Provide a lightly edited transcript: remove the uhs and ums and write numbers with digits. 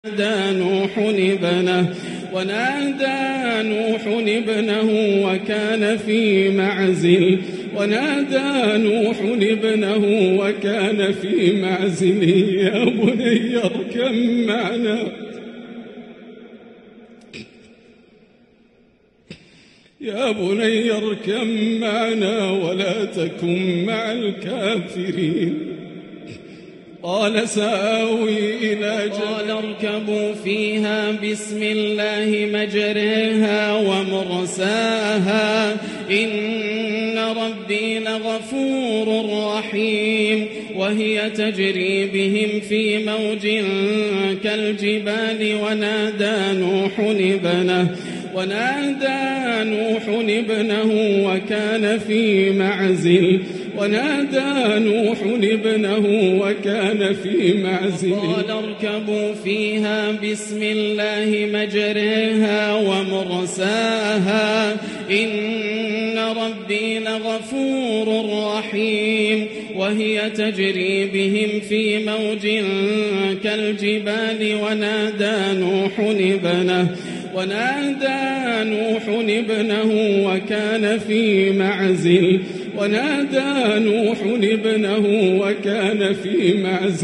ونادى نوح ابنه وكان في معزل يا بني اركب معنا ولا تكن مع الكافرين. قال سآوي إلى جبل. قال اركبوا فيها بسم الله مجريها ومرساها إن ربي لغفور رحيم. وهي تجري بهم في موج كالجبال ونادى نوح ابنه وكان في معزل قال اركبوا فيها بسم الله مجريها ومرساها إن ربي لغفور رحيم. وهي تجري بهم في موج كالجبال ونادى نوح ابنه وكان في معزل